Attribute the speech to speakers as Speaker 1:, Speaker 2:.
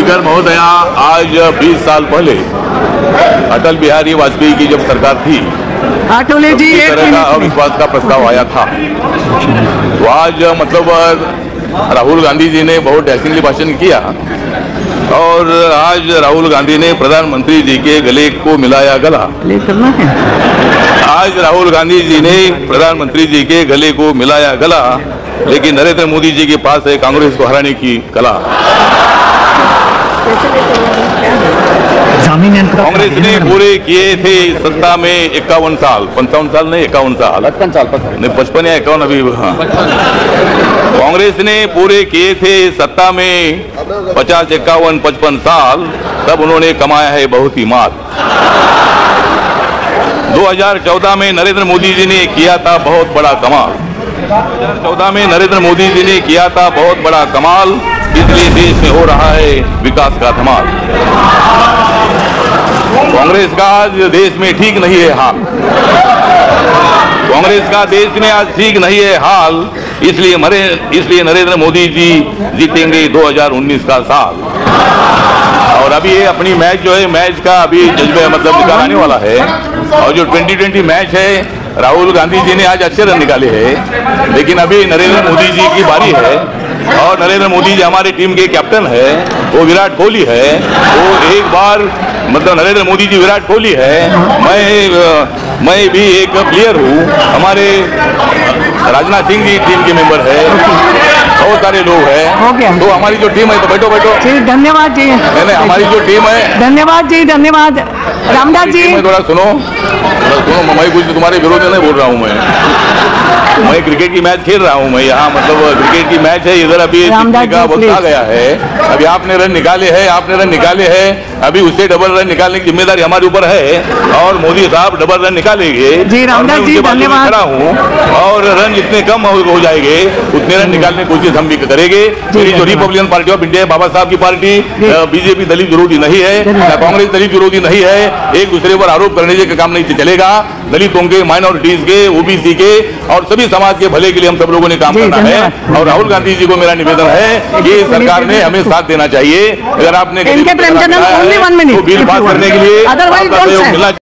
Speaker 1: Speaker महोदया, आज 20 साल पहले अटल बिहारी वाजपेयी की जब सरकार थी,
Speaker 2: आठवले जी,
Speaker 1: इस तरह का अविश्वास का प्रस्ताव आया था। तो आज राहुल गांधी जी ने बहुत डैशिंगली भाषण किया और आज राहुल गांधी ने प्रधानमंत्री जी के गले को मिलाया गला। आज राहुल गांधी जी ने प्रधानमंत्री जी के गले को मिलाया गला, लेकिन नरेंद्र मोदी जी के पास है कांग्रेस को हराने की कला। कांग्रेस ने पूरे किए थे सत्ता में 51 साल, 55 साल नहीं, 51 साल, 55 या 51 अभी। हाँ, कांग्रेस ने पूरे किए थे सत्ता में 50, 51, 55 साल, तब उन्होंने कमाया है बहुत ही माल। 2014 में नरेंद्र मोदी जी ने किया था बहुत बड़ा कमाल। 2014 में नरेंद्र मोदी जी ने किया था बहुत बड़ा कमाल, इसलिए देश में हो रहा है विकास का धमाल। कांग्रेस का आज देश में ठीक नहीं है हाल, कांग्रेस का देश में आज ठीक नहीं है हाल, इसलिए नरेंद्र मोदी जी जीतेंगे 2019 का साल। और अभी ये अपनी मैच जो है, मैच का अभी जज्बे निकाल आने वाला है। और जो 2020 मैच है, राहुल गांधी जी ने आज अच्छे रन निकाले हैं, लेकिन अभी नरेंद्र मोदी जी की बारी है। और नरेंद्र मोदी जी हमारी टीम के कैप्टन है, वो विराट कोहली है। वो एक बार नरेंद्र मोदी जी विराट कोहली है, मैं भी एक प्लेयर हूँ। हमारे राजनाथ सिंह जी टीम के मेंबर है, बहुत सारे लोग हैं। तो हमारी जो टीम है, तो बैठो जी, धन्यवाद जी। नहीं, हमारी जो टीम है, धन्यवाद जी, धन्यवाद। रामदास जी, थोड़ा सुनो, मैं कुछ तुम्हारे विरोध में नहीं बोल रहा हूँ। मैं क्रिकेट की मैच खेल रहा हूँ। मैं यहाँ क्रिकेट की मैच है, इधर अभी जीतने का वक्त आ गया है। अभी आपने रन निकाले हैं, अभी उससे डबल रन निकालने की जिम्मेदारी हमारे ऊपर है और मोदी साहब डबल रन निकालेंगे जी। रामदास जी, धन्यवाद। खड़ा हूँ और रन जितने कम हो जाएंगे उतने रन निकालने की कोशिश हम भी करेंगे। मेरी जो republican party of India, Baba Saheb की पार्टी, बीजेपी दलित विरोधी नहीं है, कांग्रेस दलित विरोधी नहीं है। एक दूसरे पर आरोप करने का काम नहीं चलेगा। दलितों के, माइनॉरिटीज के, ओबीसी के और सभी समाज के भले के लिए हम सब लोगों ने काम करना है। और राहुल गांधी जी को मेरा निवेदन है कि सरकार ने हमें साथ देना चाहिए। अगर आपने बिल पास करने के लिए